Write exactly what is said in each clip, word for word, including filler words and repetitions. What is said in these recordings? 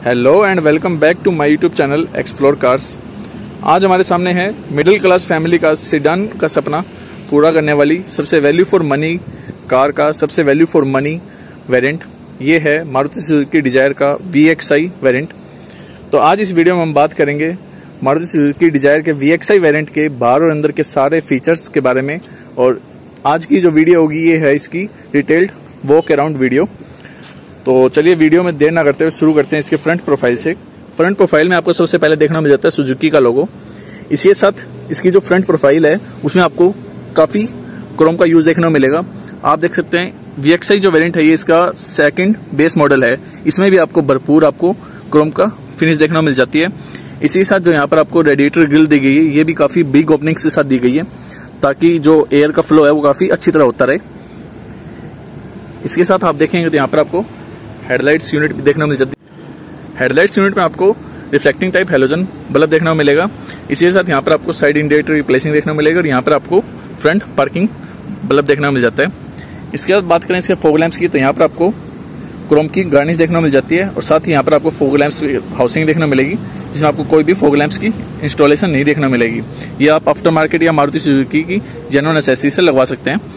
Hello and welcome back to my YouTube channel explore cars. आज हमारे सामने है मिडिल क्लास फैमिली का सेडान का सपना पूरा करने वाली सबसे वैल्यू फॉर मनी कार का सबसे वैल्यू फॉर मनी वेरिएंट। ये है मारुति सुजुकी डिजायर का वी एक्स आई वेरिएंट। तो आज इस वीडियो में हम बात करेंगे मारुति सुजुकी डिजायर के वी एक्स आई वेरिएंट के बाहर और अंदर के सारे फीचर्स के बारे में। और आज की जो वीडियो होगी ये है इसकी डिटेल्ड वॉक अराउंड वीडियो। तो चलिए वीडियो में देर ना करते हुए शुरू करते हैं इसके फ्रंट प्रोफाइल से। फ्रंट प्रोफाइल में आपको सबसे पहले देखना मिल जाता है सुजुकी का लोगो। इसी के साथ इसकी जो फ्रंट प्रोफाइल है उसमें आपको काफी क्रोम का यूज देखने को मिलेगा। आप देख सकते हैं वी एक्स आई जो वेरिएंट है ये इसका सेकंड बेस मॉडल है, इसमें भी आपको भरपूर आपको क्रोम का फिनिश देखने को मिल जाती है। इसी के साथ जो यहाँ पर आपको रेडिएटर ग्रिल दी गई है ये भी काफी बिग ओपनिंग के साथ दी गई है ताकि जो एयर का फ्लो है वो काफी अच्छी तरह होता रहे। इसके साथ आप देखेंगे तो यहाँ पर आपको हेडलाइट्स यूनिट भी देखने को मिल जाती है। हेडलाइट्स यूनिट में आपको रिफ्लेक्टिंग टाइप हेलोजन बल्ब देखने को मिलेगा। इसी के साथ यहाँ पर आपको साइड इंडिकेटर रिप्लेसिंग देखने को मिलेगा और यहाँ पर आपको फ्रंट पार्किंग बल्ब देखने को मिल जाता है। इसके बाद बात करें इसके फॉग लैंप्स की तो यहाँ पर आपको क्रोम की गार्निश देखने को मिल जाती है और साथ ही यहाँ पर आपको फॉग लैंप्स हाउसिंग देखने को मिलेगी जिसमें आपको कोई भी फॉग लैंप्स की इंस्टॉलेशन नहीं देखने को मिलेगी। ये आप आफ्टर मार्केट या मारुति सुजुकी की जेन्युइन एसेसरी से लगवा सकते हैं।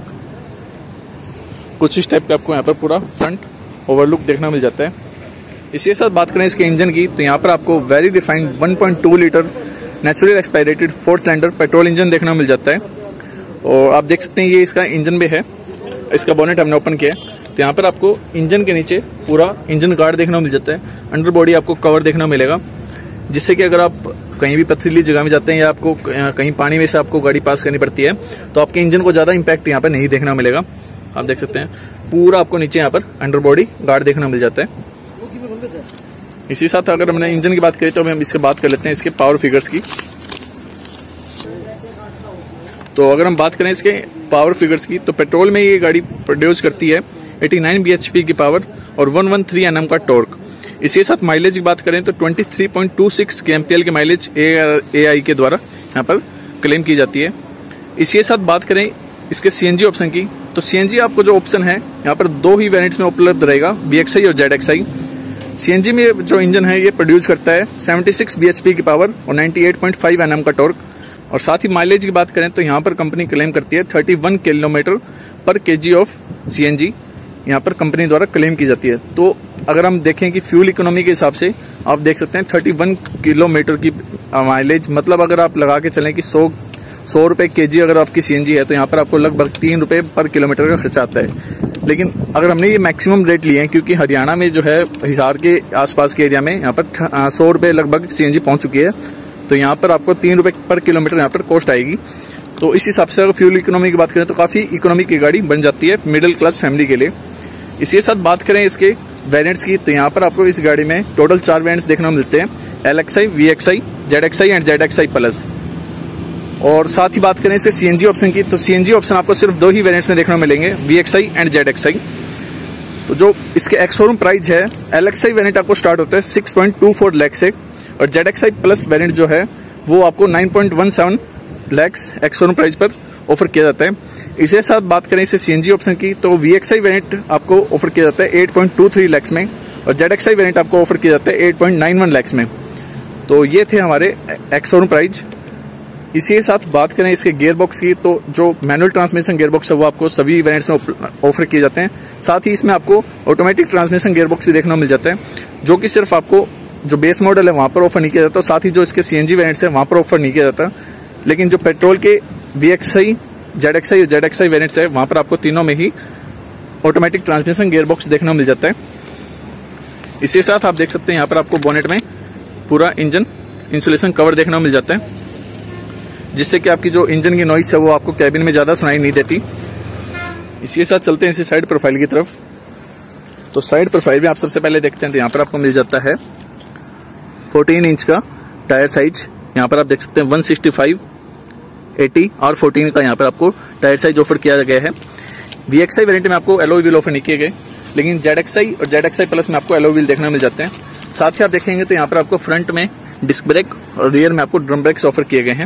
कुछ इस टाइप का आपको यहाँ पर पूरा फ्रंट ओवरलुक देखना मिल जाता है। इसी के साथ बात करें इसके इंजन की तो यहाँ पर आपको very refined one point two litre natural aspirated four cylinder petrol engine देखना मिल जाता है। और आप देख सकते हैं ये इसका इंजन भी है। इसका बोनेट हमने ओपन किया है तो यहाँ पर आपको इंजन के नीचे पूरा इंजन गार्ड देखना मिल जाता है। अंडर बॉडी आपको कवर देखना मिलेगा जिससे कि अगर आप कहीं भी पथरीली जगह में जाते हैं या आपको कहीं पानी में से आपको गाड़ी पास करनी पड़ती है तो आपके इंजन को ज्यादा इंपैक्ट यहाँ पर नहीं देखना मिलेगा। आप देख सकते हैं पूरा आपको नीचे यहाँ पर अंडर बॉडी गार्ड देखना मिल जाता है। इसी साथ अगर हमने इंजन की बात करें तो हम इसके बात कर लेते हैं इसके पावर फिगर्स की। तो अगर हम बात करें इसके पावर फिगर्स की तो पेट्रोल में ये गाड़ी प्रोड्यूस करती है नवासी बी एच पी की पावर और एक सौ तेरह एन एम का टॉर्क। इसी साथ माइलेज की बात करें तो तेईस पॉइंट दो छह के एम पी एल की माइलेज ए आई के द्वारा यहाँ पर क्लेम की जाती है। इसी के साथ बात करें इसके सी एन जी ऑप्शन की तो सी एन जी आपको जो ऑप्शन है यहाँ पर दो ही वेरिएंट्स में उपलब्ध रहेगा, वी एक्स आई और Z X I. C N G में जो इंजन है ये प्रोड्यूस करता है छिहत्तर बी एच पी की पावर और अट्ठानवे पॉइंट पाँच एन एम का टॉर्क। और साथ ही माइलेज की बात करें तो यहाँ पर कंपनी क्लेम करती है इकतीस किलोमीटर पर KG of C N G यहाँ पर कंपनी द्वारा क्लेम की जाती है। तो अगर हम देखें कि फ्यूल इकोनॉमी के हिसाब से आप देख सकते हैं इकतीस किलोमीटर की माइलेज, मतलब अगर आप लगा के चलें कि सौ सौ रुपए के जी अगर आपकी सीएनजी है तो यहाँ पर आपको लगभग तीन रुपए पर किलोमीटर का खर्चा आता है। लेकिन अगर हमने ये मैक्सिमम रेट लिए हैं क्योंकि हरियाणा में जो है हिसार के आसपास के एरिया में यहाँ पर सौ रुपए लगभग सीएनजी पहुंच चुकी है तो यहाँ पर आपको तीन रुपए पर किलोमीटर यहाँ पर कॉस्ट आएगी। तो इस हिसाब से अगर फ्यूल इकोनॉमी की बात करें तो काफी इकोनॉमी की गाड़ी बन जाती है मिडिल क्लास फैमिली के लिए। इसी के साथ बात करें इसके वेरिएंट्स की तो यहाँ पर आपको इस गाड़ी में टोटल चार वेरिएंट्स देखने को मिलते हैं, L X I, V X I, Z X I and Z X I plus. और साथ ही बात करें इसके सीएनजी ऑप्शन की तो सीएनजी ऑप्शन आपको सिर्फ दो ही वेरिएंट्स में देखने को मिलेंगे, V X I and Z X I. तो जो इसके एक्स शोरूम प्राइस है एल एक्स आई वेरिएंट आपको स्टार्ट होता है छह पॉइंट दो चार लाख से और Z X I plus variant जो है वो आपको नौ पॉइंट एक सात लाख एक्स शोरूम प्राइस पर ऑफर किया जाता है। इसी साथ बात करें इसे सीएनजी ऑप्शन की तो वी एक्स आई वेरिएंट आपको ऑफर किया जाता है आठ पॉइंट दो तीन लाख में और जेड एक्स आई वेरिएंट आपको ऑफर किया जाता है आठ पॉइंट नौ एक लाख में। तो ये थे हमारे एक्स शोरूम प्राइस। इसी के साथ बात करें इसके गियर बॉक्स की तो जो मैनुअल ट्रांसमिशन गियर बॉक्स है वो आपको सभी वेरिएंट्स में ऑफर किए जाते हैं। साथ ही इसमें आपको ऑटोमेटिक ट्रांसमिशन गियर बॉक्स भी देखने को मिल जाता है जो कि सिर्फ आपको जो बेस मॉडल है वहां पर ऑफर नहीं किया जाता। साथ ही जो इसके सीएनजी वेरिएंट्स है वहां पर ऑफर नहीं किया जाता। लेकिन जो पेट्रोल के V X I, Z X I और जेड एक्स आई वेरिएंट्स है वहां पर आपको तीनों में ही ऑटोमेटिक ट्रांसमिशन गियर बॉक्स देखने को मिल जाता है। इसी के साथ आप देख सकते हैं यहाँ पर आपको बोनेट में पूरा इंजन इंसुलेशन कवर देखने को मिल जाता है जिससे कि आपकी जो इंजन की नॉइस है वो आपको कैबिन में ज्यादा सुनाई नहीं देती। इसी के साथ चलते हैं इसी साइड प्रोफाइल की तरफ। तो साइड प्रोफाइल में आप सबसे पहले देखते हैं तो यहाँ पर आपको मिल जाता है चौदह इंच का टायर साइज। यहाँ पर आप देख सकते हैं एक सौ पैंसठ, अस्सी और चौदह का यहाँ पर आपको टायर साइज ऑफर किया गया है। वी एक्स आई वेरिएंट में आपको एलॉय व्हील ऑफर नहीं किए गए लेकिन जेड एक्स आई और जेड एक्स आई प्लस में आपको एलॉय व्हील देखने मिल जाते हैं। साथ ही आप देखेंगे तो यहाँ पर आपको फ्रंट में डिस्क ब्रेक और रियर में आपको ड्रम ब्रेक्स ऑफर किए गए हैं।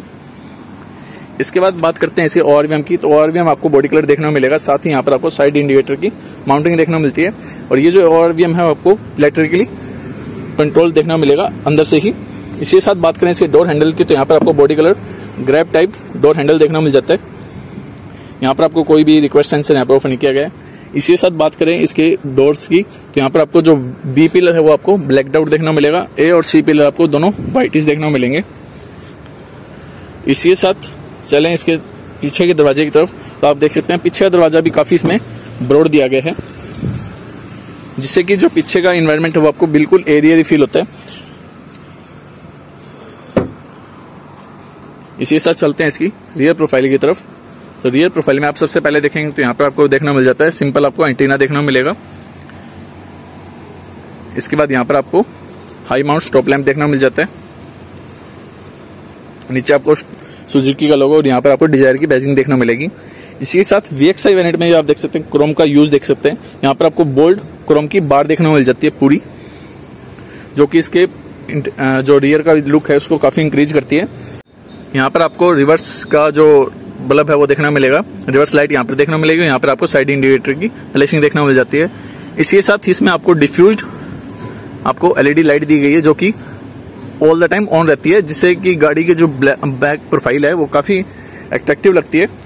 इसके बाद बात करते हैं इसके ओआरवीएम की तो ओआरवीएम आपको बॉडी कलर देखने को मिलेगा। साथ ही यहाँ पर आपको साइड इंडिकेटर की माउंटिंग देखने को मिलती है और ये जो ओआरवीएम है आपको इलेक्ट्रिकली कंट्रोल देखने को मिलेगा अंदर से ही। इसी के साथ बात करें इसके डोर हैंडल की, तो यहाँ पर आपको body colour grab type door handle देखने को मिल जाता है। यहाँ पर आपको कोई भी रिक्वेस्ट सेंसर यहाँ पर ऑफर नहीं किया गया है। इसी के साथ बात करें इसके डोर्स की, तो यहाँ पर आपको जो बी पिलर है वो आपको ब्लैक आउट देखने को मिलेगा, ए और सी पिलर आपको दोनों व्हाइटिश देखने को मिलेंगे। इसी के साथ चलें इसके पीछे के दरवाजे की तरफ, तो आप देख सकते हैं पीछे का दरवाजा भी काफी इसमें ब्रॉड दिया गया है, जिससे कि जो पीछे का एनवायरनमेंट है वो आपको बिल्कुल एरियरी फील होता है। इसी के साथ चलते हैं इसकी रियर प्रोफाइल की तरफ। तो रियर प्रोफाइल में आप सबसे पहले देखेंगे तो यहाँ पर आपको देखना मिल जाता है सिंपल आपको एंटीना देखना मिलेगा। इसके बाद यहाँ पर आपको हाई माउंट स्टॉप लैंप देखना मिल जाता है। नीचे आपको सुजुकी का लोगो और यहाँ पर आपको डिजायर की बैजिंग देखना मिलेगी। इसी के साथ वी एक्स आई वेरिएंट में आप देख सकते हैं क्रोम का यूज देख सकते हैं। यहाँ पर आपको बोल्ड क्रोम की बार देखने को मिल जाती है पूरी, जो कि इसके जो रियर का लुक है उसको काफी इंक्रीज करती है। यहाँ पर आपको रिवर्स का जो बल्ब है वो देखना मिलेगा, रिवर्स लाइट यहाँ पर देखना मिलेगी। यहाँ पर आपको साइड इंडिकेटर की फ्लैशिंग देखने को मिल जाती है। इसी के साथ इसमें आपको डिफ्यूज्ड आपको एलईडी लाइट दी गई है, जो कि ऑल द टाइम ऑन रहती है, जिससे कि गाड़ी की जो बैक प्रोफाइल है वो काफी अट्रैक्टिव लगती है।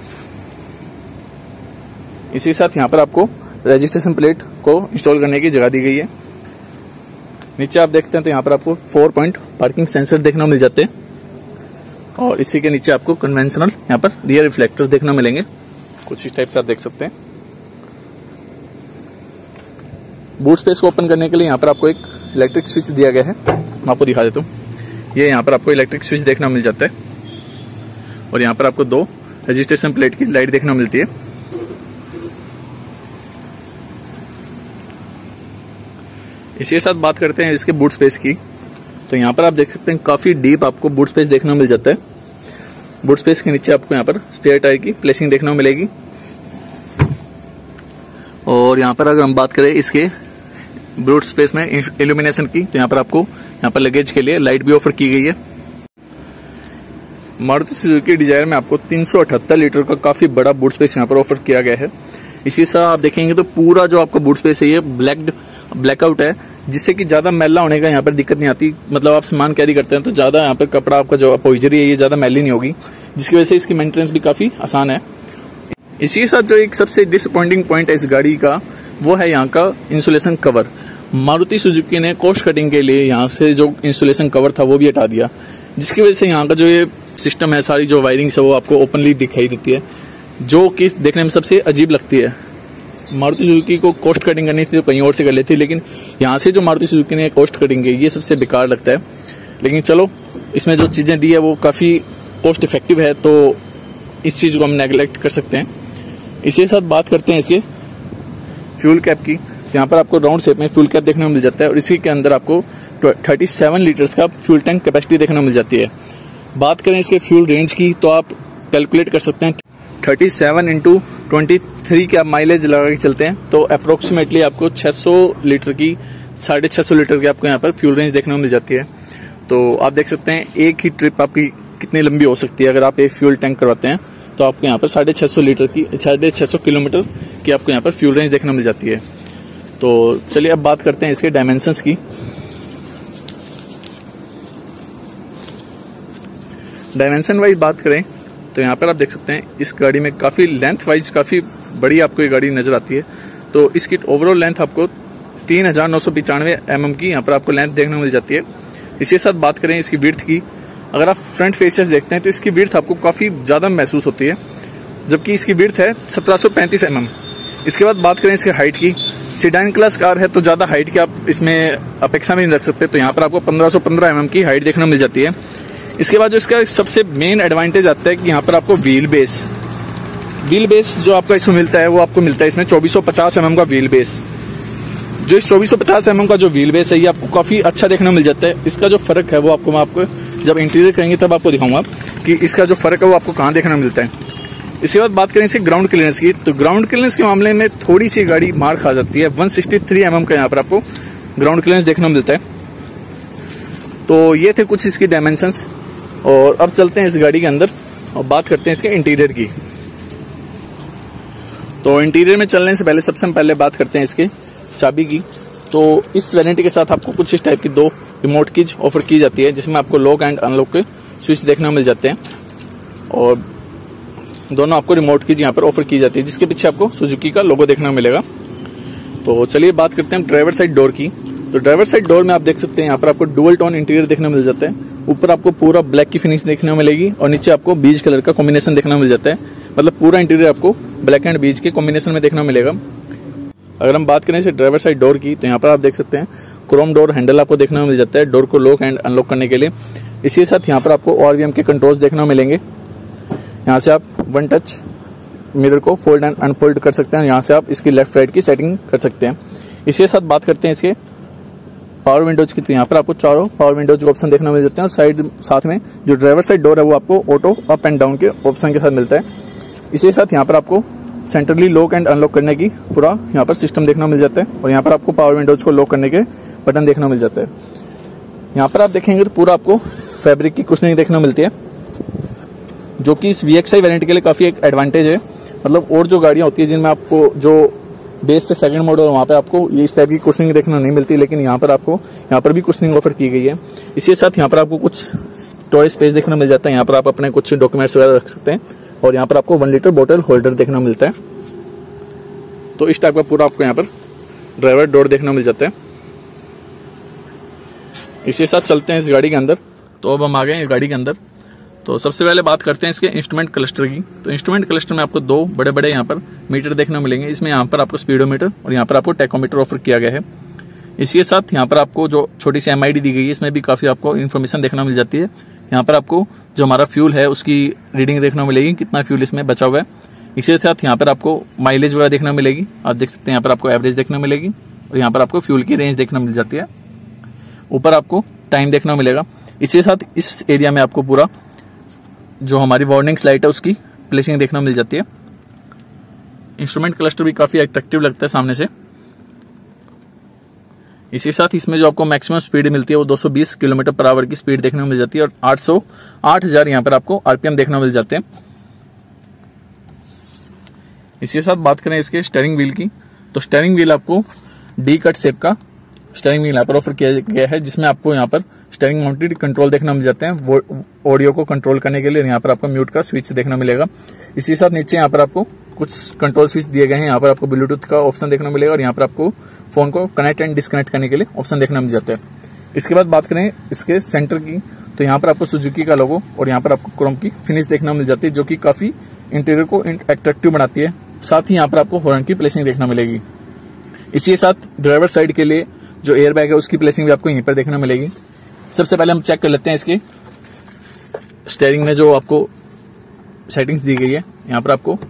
इसी के साथ यहाँ पर आपको रजिस्ट्रेशन प्लेट को इंस्टॉल करने की जगह दी गई है। नीचे आप देखते हैं तो यहाँ पर आपको फोर पॉइंट पार्किंग सेंसर देखने को मिल जाते हैं, और इसी के नीचे आपको कन्वेंशनल यहाँ पर रियर रिफ्लेक्टर्स देखने मिलेंगे, कुछ इस टाइप से आप देख सकते हैं। बूट स्पेस को ओपन करने के लिए यहाँ पर आपको एक इलेक्ट्रिक स्विच दिया गया है, मैं आपको दिखा देता हूँ। ये यहाँ पर आपको इलेक्ट्रिक स्विच देखना मिल जाता है, और यहाँ पर आपको दो रजिस्ट्रेशन प्लेट की लाइट देखना मिलती है। इसी के साथ बात करते हैं इसके बूट स्पेस की, तो यहाँ पर आप देख सकते हैं काफी डीप आपको बूट स्पेस देखने को मिल जाता है। बूट स्पेस के नीचे आपको यहाँ पर स्पेयर टायर की प्लेसिंग देखने को मिलेगी, और यहाँ पर अगर हम बात करें इसके बूट स्पेस में इल्यूमिनेशन की, तो यहाँ पर आपको यहाँ पर लगेज के लिए लाइट भी ऑफर की गई है। मारुति सुजुकी डिजायर में आपको तीन सौ अठहत्तर लीटर का काफी बड़ा बूट स्पेस यहाँ पर ऑफर किया गया है। इसी से आप देखेंगे तो पूरा जो आपका बूट स्पेस है ये ब्लैक ब्लैकआउट है, जिससे कि ज्यादा मैला होने का यहाँ पर दिक्कत नहीं आती। मतलब आप सामान कैरी करते हैं तो ज्यादा यहाँ पर कपड़ा आपका जो अपोइजरी है ये ज्यादा मैली नहीं होगी, जिसकी वजह से इसकी मेंटेनेंस भी काफी आसान है। इसी के साथ जो एक सबसे डिसअपॉइंटिंग पॉइंट है इस गाड़ी का, वो है यहाँ का इंसुलेशन कवर। मारुति सुजुकी ने कॉस्ट कटिंग के लिए यहाँ से जो इंसुलेशन कवर था वो भी हटा दिया, जिसकी वजह से यहाँ का जो ये सिस्टम है, सारी जो वायरिंग है वो आपको ओपनली दिखाई देती है, जो कि देखने में सबसे अजीब लगती है। मारुति सुजुकी को कॉस्ट कटिंग करनी थी तो कहीं और से कर लेती, लेकिन यहाँ से जो मारुति सुजुकी ने कॉस्ट कटिंग की ये सबसे बेकार लगता है। लेकिन चलो, इसमें जो चीजें दी है वो काफी कॉस्ट इफेक्टिव है, तो इस चीज को हम नेग्लेक्ट कर सकते हैं। इसी के साथ बात करते हैं इसके फ्यूल कैप की। यहाँ पर आपको राउंड शेप में फ्यूल कैप देखने को मिल जाता है, और इसी के अंदर आपको सैंतीस लीटर्स का फ्यूल टैंक कैपेसिटी देखने को मिल जाती है। बात करें इसके फ्यूल रेंज की, तो आप कैलकुलेट कर सकते हैं सैंतीस इंटू तेईस के आप माइलेज लगा के चलते हैं तो अप्रोक्सीमेटली आपको छह सौ लीटर की साढ़े छह सौ लीटर की आपको यहाँ पर फ्यूल रेंज देखने को मिल जाती है। तो आप देख सकते हैं एक ही ट्रिप आपकी कितनी लंबी हो सकती है। अगर आप एक फ्यूल टैंक करवाते हैं तो आपको यहाँ पर साढ़े छह सौ लीटर की साढ़े छह सौ किलोमीटर की आपको यहाँ पर फ्यूल रेंज देखने को मिल जाती है। तो चलिए अब बात करते हैं इसके डायमेंशंस की। डायमेंशन वाइज बात करें तो यहाँ पर आप देख सकते हैं इस गाड़ी में काफी लेंथ वाइज काफी बड़ी आपको ये गाड़ी नजर आती है। तो इसकी ओवरऑल लेंथ आपको तीन हजार नौ सौ पिचानवे एम एम की यहाँ पर आपको लेंथ देखने को मिल जाती है। इसी के साथ बात करें इसकी विड्थ की, अगर आप फ्रंट फेसेस देखते हैं तो इसकी विड्थ आपको काफी ज्यादा महसूस होती है, जबकि इसकी विड्थ है सत्रह सौ पैंतीस एम एम। इसके बाद बात करें इसकी हाइट की, सीडान क्लास कार है तो ज्यादा हाइट की आप इसमें अपेक्षा में नहीं रख सकते, तो यहाँ पर आपको पंद्रह सौ पंद्रह एम एम की हाइट देखने को मिल जाती है। इसके बाद जो इसका सबसे मेन एडवांटेज आता है कि यहाँ पर आपको व्हील बेस व्हील बेस जो आपका इसमें मिलता है वो आपको मिलता है इसमें चौबीस सौ पचास एम एम का व्हील बेस। जो इस चौबीस सौ पचास एम एम का जो व्हील बेस है ये आपको काफी अच्छा देखने को मिल जाता है। इसका जो फर्क है वो आपको मैं आपको जब इंटीरियर करेंगे तब आपको दिखाऊंगा कि इसका जो फर्क है वो आपको कहाँ देखने को मिलता है। इसके बाद बात करें इसके ग्राउंड क्लियरेंस की, तो ग्राउंड क्लियरेंस के मामले में थोड़ी सी गाड़ी मार खा जाती है। एक सौ तिरसठ एम एम का यहाँ पर आपको ग्राउंड क्लियरेंस देखने को मिलता है। तो ये थे कुछ इसकी डायमेंशंस, और अब चलते हैं इस गाड़ी के अंदर और बात करते हैं इसके इंटीरियर की। तो इंटीरियर में चलने से पहले सबसे पहले बात करते हैं इसके चाबी की। तो इस वारंटी के साथ आपको कुछ इस टाइप की दो रिमोट कीज ऑफर की जाती है, जिसमें आपको लॉक एंड अनलॉक के स्विच देखने को मिल जाते हैं और दोनों आपको रिमोट कीज यहाँ पर ऑफर की जाती है, जिसके पीछे आपको सुजुकी का लोगो देखने को मिलेगा। तो चलिए बात करते हैं ड्राइवर साइड डोर की। तो ड्राइवर साइड डोर में आप देख सकते हैं यहाँ पर आपको डुअल टोन इंटीरियर देखने को मिल जाता है। ऊपर आपको पूरा ब्लैक की फिनिश देखने को मिलेगी और नीचे आपको बीज कलर का कॉम्बिनेशन देखने को मिल जाता है, मतलब पूरा इंटीरियर आपको ब्लैक एंड बीज के कॉम्बिनेशन में देखने को मिलेगा। अगर हम बात करें इसे ड्राइवर साइड डोर की, तो यहाँ पर आप देख सकते हैं क्रोम डोर हैंडल आपको देखने को मिल जाता है डोर को लॉक एंड अनलॉक करने के लिए। इसी के साथ यहाँ पर आपको ओआरवीएम के कंट्रोल्स देखने को मिलेंगे। यहाँ से आप वन टच मिरर को फोल्ड एंड अनफोल्ड कर सकते हैं, यहाँ से आप इसकी लेफ्ट राइट की सेटिंग कर सकते हैं। इसी के साथ बात करते हैं इसके पावर विंडोज की, तो यहाँ पर आपको चारों पावर विंडोज के ऑप्शन देखने को मिल जाते हैं और साइड साथ में जो ड्राइवर साइड डोर है वो आपको ऑटो अप एंड डाउन के ऑप्शन के साथ मिलता है। इसी के साथ यहाँ पर आपको सेंट्रली लॉक एंड अनलॉक करने की पूरा यहाँ पर सिस्टम देखने को मिल जाता है और यहाँ पर आपको पावर विंडोज को लॉक करने के बटन देखने को मिल जाता है। यहाँ पर आप देखेंगे तो पूरा आपको फैब्रिक की कुशनिंग देखने को मिलती है, जो कि इस वीएक्सआई वेरिएंट के लिए काफी एक एडवांटेज है। मतलब और जो गाड़ियां होती है जिनमें आपको जो बेस से सेकंड मॉडल वहां पे आपको ये इस टाइप की कुशनिंग देखने नहीं मिलती, लेकिन यहाँ पर आपको यहाँ पर भी कुशनिंग ऑफर की गई है। इसी के साथ यहाँ पर आपको कुछ स्टोरेज स्पेस देखने को मिल जाता है, यहाँ पर आप अपने कुछ डॉक्यूमेंट्स वगैरह रख सकते हैं और यहाँ पर आपको वन लीटर बोतल होल्डर देखने को मिलता है। तो इस टाइप का पूरा आपको यहाँ पर ड्राइवर डोर देखने को मिल जाता है। इसी के साथ चलते हैं इस गाड़ी के अंदर। तो अब हम आ गए हैं गाड़ी के अंदर। तो सबसे पहले बात करते हैं इसके इंस्ट्रूमेंट क्लस्टर की। तो इंस्ट्रूमेंट क्लस्टर में आपको दो बड़े बड़े यहाँ पर मीटर देखने को मिलेंगे। इसमें यहाँ पर आपको स्पीडोमीटर और यहाँ पर आपको टैकोमीटर ऑफर किया गया है। इसी के साथ यहाँ पर आपको जो छोटी सी एमआईडी दी गई है, इसमें भी काफी आपको इन्फॉर्मेशन देखने को मिल जाती है। यहाँ पर आपको जो हमारा फ्यूल है उसकी रीडिंग देखने को मिलेगी, कितना फ्यूल इसमें बचा हुआ है। इसी के साथ यहाँ पर आपको माइलेज वगैरह देखने को मिलेगी, आप देख सकते हैं यहाँ पर आपको एवरेज देखने को मिलेगी और यहाँ पर आपको फ्यूल की रेंज देखने को मिल जाती है। ऊपर आपको टाइम देखने को मिलेगा। इसी के साथ इस एरिया में आपको पूरा जो हमारी वार्निंग लाइट है उसकी प्लेसिंग देखने को मिल जाती है। इंस्ट्रूमेंट क्लस्टर भी काफी अट्रैक्टिव लगता है सामने से। इसी के साथ इसमें जो आपको मैक्सिमम स्पीड मिलती है वो दो सौ बीस किलोमीटर पर आवर की स्पीड देखने को मिल जाती है और आठ सौ आठ हजार यहाँ पर आपको आरपीएम देखने को मिल जाते हैं। इसी के साथ बात करें इसके स्टीयरिंग व्हील की, तो स्टीयरिंग व्हील आपको डी कट शेप का स्टीयरिंग व्हील यहाँ पर ऑफर किया गया है, जिसमें आपको यहाँ पर स्टीयरिंग माउंटेड कंट्रोल देखने मिल जाते हैं वो ऑडियो को कंट्रोल करने के लिए। यहाँ पर आपको म्यूट का स्विच देखने मिलेगा। इसी के साथ नीचे यहाँ पर आपको कुछ कंट्रोल स्विच दिए गए हैं। यहाँ पर आपको ब्लूटूथ का ऑप्शन देखने मिलेगा और यहाँ पर आपको फोन को कनेक्ट एंड डिस्कनेक्ट करने के लिए ऑप्शन देखने मिल जाता है। इसके बाद बात करें इसके सेंटर की, तो यहाँ पर आपको सुजुकी का लोगो और यहाँ पर आपको क्रोम की फिनिश देखने मिल जाती है, जो कि काफी इंटीरियर को अट्रैक्टिव बनाती है। साथ ही यहाँ पर आपको हॉर्न की प्लेसिंग देखने मिलेगी। इसी के साथ ड्राइवर साइड के लिए जो एयर बैग है उसकी प्लेसिंग भी आपको यहीं पर देखने मिलेगी। सबसे पहले हम चेक कर लेते हैं इसके स्टीयरिंग में जो आपको सेटिंग्स दी गई है। यहाँ पर आपको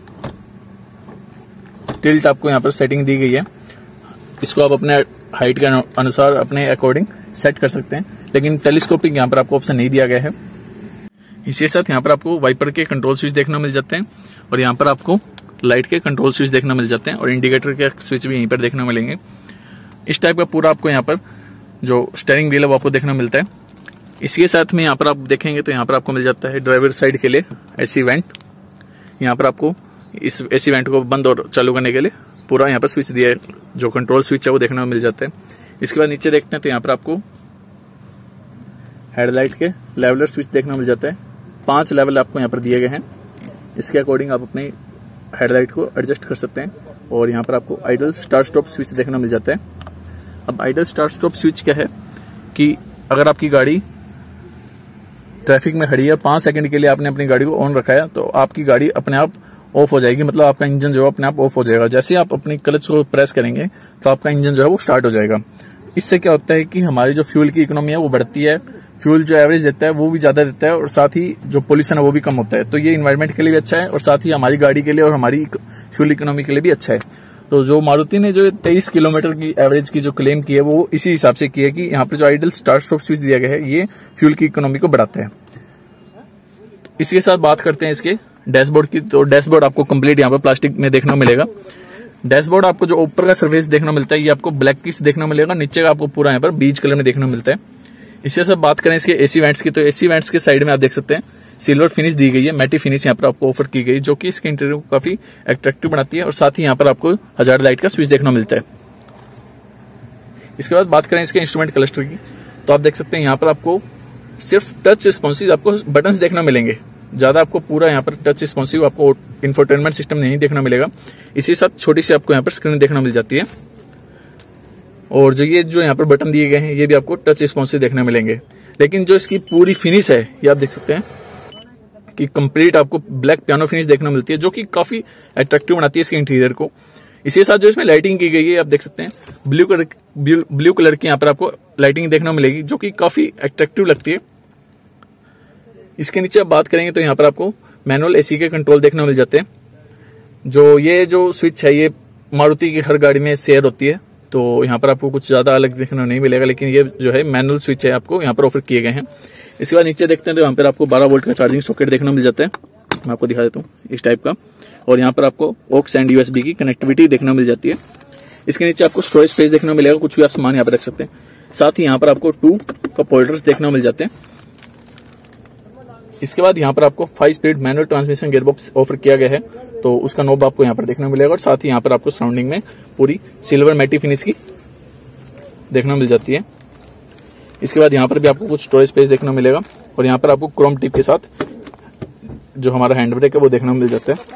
टिल्ट आपको यहाँ पर सेटिंग दी गई है, इसको आप अपने हाइट के अनुसार अपने अकॉर्डिंग सेट कर सकते हैं, लेकिन टेलीस्कोपिक यहाँ पर आपको ऑप्शन नहीं दिया गया है। इसी के साथ यहाँ पर आपको वाइपर के कंट्रोल स्विच देखने मिल जाते हैं और यहाँ पर आपको लाइट के कंट्रोल स्विच देखने मिल जाते हैं और इंडिकेटर के स्विच भी यहीं पर देखने मिलेंगे। इस टाइप का पूरा आपको यहाँ पर जो स्टीयरिंग व्हील है वो आपको देखने मिलता है। इसी के साथ में यहाँ पर आप देखेंगे तो यहाँ पर आपको मिल जाता है ड्राइवर साइड के लिए एसी वेंट। यहाँ पर आपको इस एसी वेंट को बंद और चालू करने के लिए पूरा यहाँ पर स्विच दिया है, जो कंट्रोल स्विच है वो देखने को मिल जाता है। इसके बाद नीचे देखते हैं तो यहाँ पर आपको हेडलाइट के लेवलर स्विच देखने मिल जाता है। पांच लेवल आपको यहाँ पर दिए गए हैं, इसके अकॉर्डिंग आप अपने हेडलाइट को एडजस्ट कर सकते हैं। और यहाँ पर आपको आइडल स्टार्ट स्टॉप स्विच देखने मिल जाता है। अब आइडल स्टार्ट स्टॉप स्विच क्या है कि अगर आपकी गाड़ी ट्रैफिक में खड़ी है, पांच सेकंड के लिए आपने अपनी गाड़ी को ऑन रखा है, तो आपकी गाड़ी अपने आप ऑफ हो जाएगी, मतलब आपका इंजन जो है अपने आप ऑफ हो जाएगा। जैसे ही आप अपनी क्लच को प्रेस करेंगे तो आपका इंजन जो है वो स्टार्ट हो जाएगा। इससे क्या होता है कि हमारी जो फ्यूल की इकोनॉमी है वो बढ़ती है, फ्यूल जो एवरेज देता है वो भी ज्यादा देता है और साथ ही जो पोल्यूशन है वो भी कम होता है। तो ये इन्वायरमेंट के लिए भी अच्छा है और साथ ही हमारी गाड़ी के लिए और हमारी फ्यूल इकोनॉमी के लिए भी अच्छा है। तो जो मारुति ने जो तेईस किलोमीटर की एवरेज की जो क्लेम की है वो इसी हिसाब से की है कि यहाँ पे जो आइडल स्टार्ट स्टॉप स्विच दिया गया है ये फ्यूल की इकोनॉमी को बढ़ाता है। इसके साथ बात करते हैं इसके डैशबोर्ड की, तो डैशबोर्ड आपको कंप्लीट यहाँ पर प्लास्टिक में देखने को मिलेगा। डैशबोर्ड आपको जो ऊपर का सर्फेस देखने को मिलता है ये आपको ब्लैक पीस देखने को मिलेगा, नीचे का आपको पूरा यहाँ पर बीज कलर में देखने को मिलता है। इसके साथ बात करें इसके एसी वेंट्स की, तो एसी वेंट्स के साइड में आप देख सकते हैं सिल्वर फिनिश दी गई है, मैटी फिनिश यहाँ पर आपको ऑफर की गई, जो कि इसके इंटीरियर को काफी अट्रैक्टिव बनाती है और साथ ही यहाँ पर आपको हजार लाइट का स्विच देखने को मिलता है। इसके बाद बात करें इसके इंस्ट्रूमेंट क्लस्टर की, तो आप देख सकते हैं यहाँ पर आपको सिर्फ टच रिस्पॉन्सिव आपको बटन्स देखने मिलेंगे, ज्यादा आपको पूरा यहाँ पर टच रिस्पॉन्सिव आपको इंफोटेनमेंट सिस्टम नहीं देखने मिलेगा। इसी साथ छोटी सी आपको यहाँ पर स्क्रीन देखने मिल जाती है, और जो ये जो यहाँ पर बटन दिए गए हैं ये भी आपको टच रिस्पॉन्सिव देखने मिलेंगे। लेकिन जो इसकी पूरी फिनिश है ये आप देख सकते हैं कि कंप्लीट आपको ब्लैक पियानो फिनिश देखने मिलती है, जो कि काफी अट्रैक्टिव बनाती है इसके इंटीरियर को। इसी साथ जो इसमें लाइटिंग की गई है आप देख सकते हैं ब्लू कलर ब्लू कलर की यहाँ पर आपको लाइटिंग देखने मिलेगी, जो कि काफी अट्रैक्टिव लगती है। इसके नीचे आप बात करेंगे तो यहाँ पर आपको मैनुअल एसी के कंट्रोल देखने मिल जाते हैं। जो ये जो स्विच है ये मारुति की हर गाड़ी में शेयर होती है, तो यहाँ पर आपको कुछ ज्यादा अलग देखने नहीं मिलेगा, लेकिन ये जो है मैनुअल स्विच है आपको यहाँ पर ऑफर किए गए हैं। इसके बाद नीचे देखते हैं तो यहाँ पर आपको बारह वोल्ट का चार्जिंग सॉकेट देखने मिल जाता है, मैं आपको दिखा देता हूँ इस टाइप का। और यहाँ पर आपको ऑक्स एंड यूएसबी की कनेक्टिविटी देखने मिल जाती है। इसके नीचे आपको स्टोरेज स्पेस देखने मिलेगा, कुछ भी आप सामान यहाँ पर रख सकते हैं। साथ ही यहाँ पर आपको टू कप होल्डर्स देखने मिल जाते हैं। इसके बाद यहाँ पर आपको five speed manual transmission gearbox offer किया गया है, तो उसका नॉब आपको यहाँ पर देखने मिलेगा। और साथ ही यहाँ पर आपको सराउंडिंग में पूरी सिल्वर मैटी फिनिश की देखने मिल जाती है। इसके बाद यहाँ पर भी आपको कुछ स्टोरेज स्पेस देखने मिलेगा, और यहाँ पर आपको क्रोम टिप के साथ जो हमारा हैंड ब्रेक है वो देखने मिल जाता है।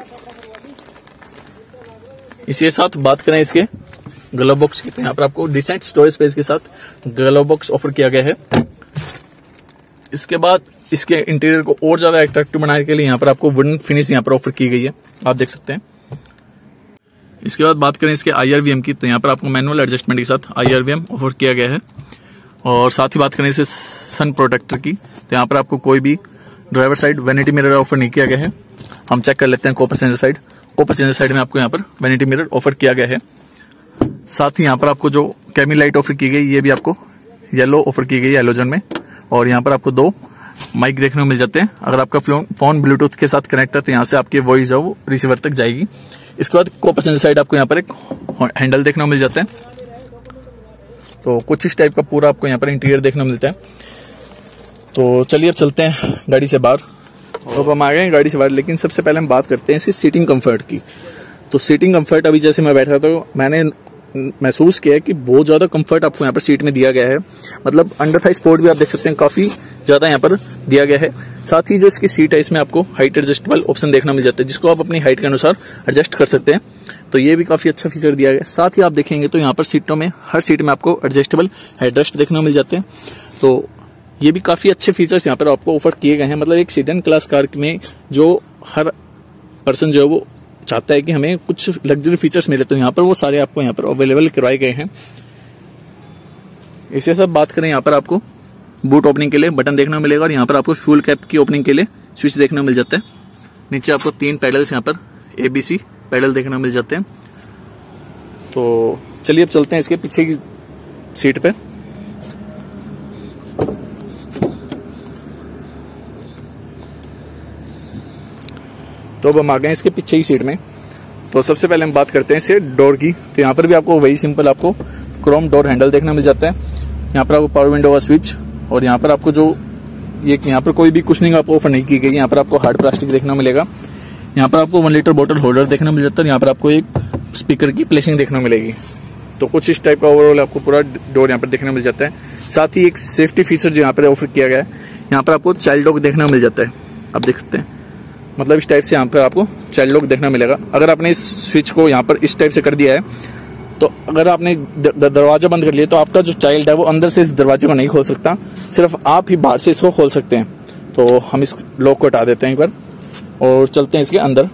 इसी साथ बात करें इसके ग्लव बॉक्स की, तो यहाँ पर आपको डिसेंट स्टोरेज स्पेस के साथ ग्लव बॉक्स ऑफर किया गया है। इसके बाद इसके इंटीरियर को और ज्यादा अट्रैक्टिव बनाने के लिए यहाँ पर आपको वुडन फिनिश यहाँ पर ऑफर की गई है, आप देख सकते हैं। इसके बाद बात करें इसके आईआरवीएम की, तो यहाँ पर आपको मैनुअल एडजस्टमेंट के साथ आईआरवीएम ऑफर किया गया है। और साथ ही बात करें इसे सन प्रोटेक्टर की, तो यहाँ पर आपको कोई भी driver side vanity mirror offer नहीं किया गया है। हम चेक कर लेते हैं को पैसेंजर साइड। को पैसेंजर साइड में आपको यहाँ पर वैनिटी मिरर ऑफर किया गया है। साथ ही यहाँ पर आपको जो कैबिन लाइट ऑफर की गई ये भी आपको येलो ऑफर की गई है एलोजन में। और यहाँ पर आपको दो माइक देखने को मिल जाते हैं। अगर आपका फोन ब्लूटूथ के साथ कनेक्ट है तो यहाँ से आपकी वॉइस जो वो रिसीवर तक जाएगी। इसके बाद को पैसेंजर साइड आपको यहाँ पर एक हैंडल देखने को मिल जाता है। तो कुछ इस टाइप का पूरा आपको यहाँ पर इंटीरियर देखने को मिलता है। तो चलिए अब चलते हैं गाड़ी से बाहर। अब हम आ गए हैं गाड़ी से बाहर, लेकिन सबसे पहले हम बात करते हैं इसकी सीटिंग कंफर्ट की। तो सीटिंग कंफर्ट अभी जैसे मैं बैठा था तो मैंने महसूस किया कि बहुत ज्यादा कंफर्ट आपको यहाँ पर सीट में दिया गया है। मतलब अंडर थाई स्पोर्ट भी आप देख सकते हैं काफी ज्यादा यहाँ पर दिया गया है। साथ ही जो इसकी सीट है इसमें आपको हाइट एडजस्टेबल ऑप्शन देखना मिल जाता है, जिसको आप अपनी हाइट के अनुसार एडजस्ट कर सकते हैं। तो ये भी काफी अच्छा फीचर दिया गया है। साथ ही आप देखेंगे तो यहाँ पर सीटों में हर सीट में आपको एडजस्टेबल हेडरेस्ट देखने को मिल जाते हैं। तो ये भी काफी अच्छे फीचर्स यहाँ पर आपको ऑफर किए गए हैं। मतलब एक सीडन क्लास कार में जो हर पर्सन जो है वो चाहता है कि हमें कुछ लग्जरी फीचर्स मिले, तो यहाँ पर वो सारे आपको यहाँ पर अवेलेबल करवाए गए हैं। इसे सब बात करें, यहाँ पर आपको बूट ओपनिंग के लिए बटन देखने मिलेगा, और यहाँ पर आपको फ्यूल कैप की ओपनिंग के लिए स्विच देखने मिल जाता है। नीचे आपको तीन पैडल्स यहाँ पर एबीसी पैडल देखने मिल जाते हैं। तो चलिए अब चलते हैं इसके पीछे की सीट पे। तो अब हम आ गए इसके पीछे की सीट में। तो सबसे पहले हम बात करते हैं इसे डोर की। तो यहाँ पर भी आपको वही सिंपल आपको क्रोम डोर हैंडल देखने मिल जाता है। यहाँ पर आपको पावर विंडो का स्विच, और यहाँ पर आपको जो ये यहाँ पर कोई भी कुशनिंग आपको ऑफर नहीं की गई। यहाँ पर आपको हार्ड प्लास्टिक देखना मिलेगा। यहाँ पर आपको वन लीटर बोतल होल्डर देखने मिल जाता है। यहाँ पर आपको एक स्पीकर की प्लेसिंग देखने मिलेगी। तो कुछ इस टाइप का ओवरऑल आपको पूरा डोर यहाँ पर देखने मिल जाता है। साथ ही एक सेफ्टी फीचर जो यहाँ पर ऑफर किया गया है, यहाँ पर आपको चाइल्ड लॉक देखने मिल जाता है, आप देख सकते हैं। मतलब इस टाइप से यहाँ पर आपको चाइल्ड लॉक देखना मिलेगा। अगर आपने इस स्विच को यहाँ पर इस टाइप से कर दिया है, तो अगर आपने दरवाजा बंद कर लिया तो आपका जो चाइल्ड है वो अंदर से इस दरवाजे को नहीं खोल सकता, सिर्फ आप ही बाहर से इसको खोल सकते हैं। तो हम इस लॉक को हटा देते हैं एक बार और चलते हैं इसके अंदर।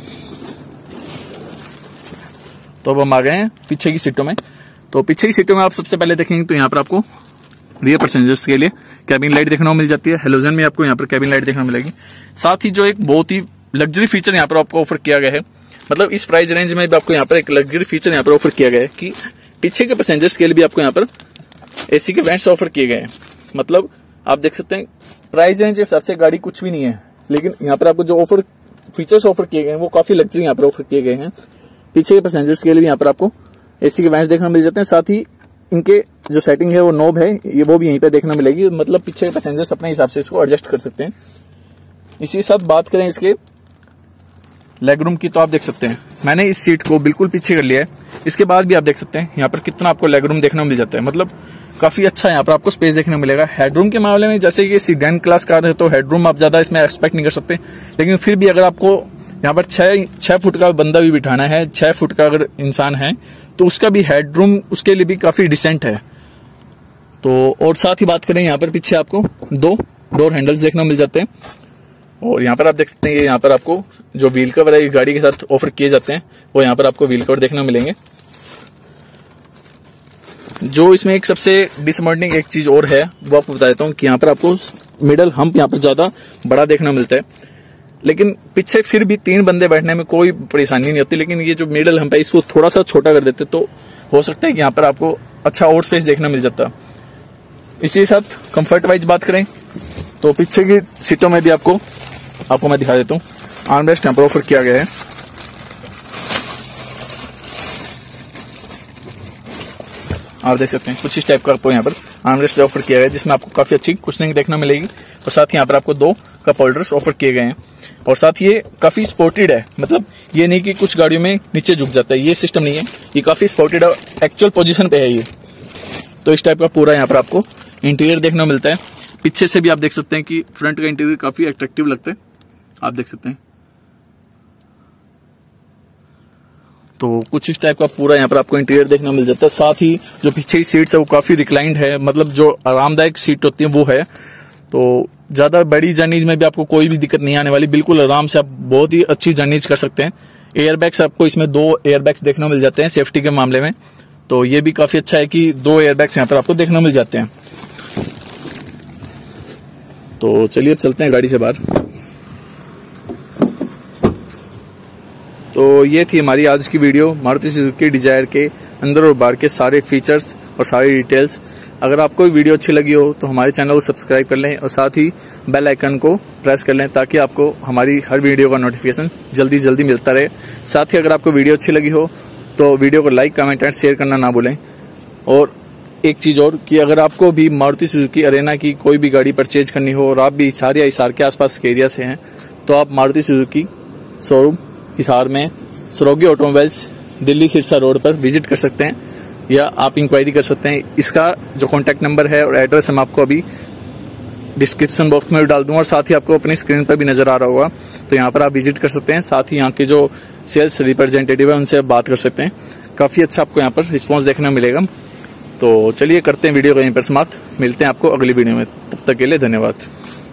तो अब हम आ गए हैं पीछे की सीटों में। तो पीछे की सीटों में आप सबसे पहले देखेंगे तो यहाँ पर आपको रियर पैसेंजर्स के लिए कैबिन लाइट देखने को मिल जाती है। हेलोजन में आपको यहाँ पर कैबिन लाइट देखने को मिलेगी। साथ ही जो एक बहुत ही लग्जरी फीचर यहाँ पर आपको ऑफर किया गया है, मतलब इस प्राइस रेंज में भी आपको यहाँ पर एक लग्जरी फीचर यहाँ पर ऑफर किया गया है कि पीछे के पैसेंजर्स के लिए भी आपको यहाँ पर एसी के वेंट्स ऑफर किए गए हैं। मतलब आप देख सकते हैं प्राइस रेंज के हिसाब से गाड़ी कुछ भी नहीं है, लेकिन यहाँ पर आपको जो ऑफर फीचर्स ऑफर किए गए हैं वो काफी लग्जरी यहाँ पर ऑफर किए गए हैं। पीछे के पैसेंजर्स के लिए भी यहाँ पर आपको एसी के वेंट्स देखने को मिल जाते हैं। साथ ही इनके जो सेटिंग है वो नॉब है, ये वो भी यहीं पे देखने मिलेगी। मतलब पीछे के पैसेंजर्स अपने हिसाब से इसको एडजस्ट कर सकते हैं। इसी साथ बात करें इसके लेग रूम की, तो आप देख सकते हैं मैंने इस सीट को बिल्कुल पीछे कर लिया है इसके बाद भी आप देख सकते हैं यहाँ पर कितना आपको लेग रूम देखने को मिल जाता है, मतलब काफी अच्छा यहाँ पर आपको स्पेस देखने को मिलेगा। हेडरूम के मामले में जैसे ये सीडान क्लास कार है तो हेडरूम आप ज्यादा इसमें एक्सपेक्ट नहीं कर सकते, लेकिन फिर भी अगर आपको यहाँ पर छह छह फुट का बंदा भी बिठाना है, छह फुट का अगर इंसान है तो उसका भी हेडरूम उसके लिए भी काफी डिसेंट है। तो और साथ ही बात करें यहाँ पर पीछे आपको दो डोर हैंडल्स देखने को मिल जाते हैं, और यहाँ पर आप देख सकते हैं यहाँ पर आपको जो व्हील कवर है गाड़ी के साथ ऑफर किए जाते हैं वो यहाँ पर आपको व्हील कवर देखने को मिलेंगे। जो इसमें एक सबसे डिसअपॉइंटिंग एक चीज और है वो आपको बता देता हूँ कि यहाँ पर आपको मिडल हम्प यहाँ पर ज्यादा बड़ा देखने को मिलता है, लेकिन पीछे फिर भी तीन बंदे बैठने में कोई परेशानी नहीं होती, लेकिन ये जो मिडल हम्प है इसको थोड़ा सा छोटा कर देते तो हो सकता है कि यहाँ पर आपको अच्छा और स्पेस देखने मिल जाता। इसी के साथ कंफर्ट वाइज बात करें तो पीछे की सीटों में भी आपको आपको मैं दिखा देता हूँ आर्मरेस्ट यहाँ पर ऑफर किया गया है। आप देख सकते हैं कुछ इस टाइप का आपको यहाँ पर आर्मरेस्ट ऑफर किया गया है, जिसमें आपको काफी अच्छी कुशनिंग देखने मिलेगी, और साथ ही यहाँ पर आपको दो कप होल्डर्स ऑफर किए गए हैं, और साथ ये काफी स्पोर्टेड है, मतलब ये नहीं कि कुछ गाड़ियों में नीचे झुक जाता है, ये सिस्टम नहीं है, ये काफी स्पोर्टेड है, एक्चुअल पोजीशन पे है ये। तो इस टाइप का पूरा यहाँ पर आपको इंटीरियर देखने को मिलता है। पीछे से भी आप देख सकते हैं कि फ्रंट का इंटीरियर काफी अट्रैक्टिव लगता है, आप देख सकते हैं। तो कुछ इस टाइप का पूरा यहाँ पर आपको इंटीरियर देखने को मिल जाता है। साथ ही जो पीछे की सीट्स है वो काफी रिक्लाइंड है, मतलब जो आरामदायक सीट होती है वो है, तो ज्यादा बड़ी जर्नीज में भी आपको कोई भी दिक्कत नहीं आने वाली, बिल्कुल आराम से आप बहुत ही अच्छी जर्नीज कर सकते हैं। एयरबैग्स आपको इसमें दो एयरबैग्स देखने को मिल जाते हैं सेफ्टी के मामले में, तो ये भी काफी अच्छा है कि दो एयरबैग्स यहाँ पर आपको देखने को मिल जाते हैं। तो चलिए अब चलते हैं गाड़ी से बाहर। तो ये थी हमारी आज की वीडियो मारुति सुजुकी डिजायर के अंदर और बाहर के सारे फीचर्स और सारी डिटेल्स। अगर आपको वीडियो अच्छी लगी हो तो हमारे चैनल को सब्सक्राइब कर लें और साथ ही बेल आइकन को प्रेस कर लें ताकि आपको हमारी हर वीडियो का नोटिफिकेशन जल्दी जल्दी मिलता रहे। साथ ही अगर आपको वीडियो अच्छी लगी हो तो वीडियो को लाइक कमेंट एंड शेयर करना ना भूलें। और एक चीज और कि अगर आपको भी मारुति सुजुकी अरेना की कोई भी गाड़ी परचेज करनी हो और आप भी हिसार या हिसार के आसपास के एरिया से हैं तो आप मारुति सुजुकी शोरूम हिसार में सरोगी ऑटोमोबाइल्स दिल्ली सिरसा रोड पर विजिट कर सकते हैं या आप इंक्वायरी कर सकते हैं। इसका जो कॉन्टैक्ट नंबर है और एड्रेस हम आपको अभी डिस्क्रिप्शन बॉक्स में भी डाल दूंगा और साथ ही आपको अपनी स्क्रीन पर भी नजर आ रहा होगा, तो यहाँ पर आप विजिट कर सकते हैं। साथ ही यहाँ के जो सेल्स रिप्रेजेंटेटिव है उनसे आप बात कर सकते हैं, काफी अच्छा आपको यहाँ पर रिस्पॉन्स देखने मिलेगा। तो चलिए करते हैं वीडियो को यहीं पर समाप्त, मिलते हैं आपको अगली वीडियो में, तब तक के लिए धन्यवाद।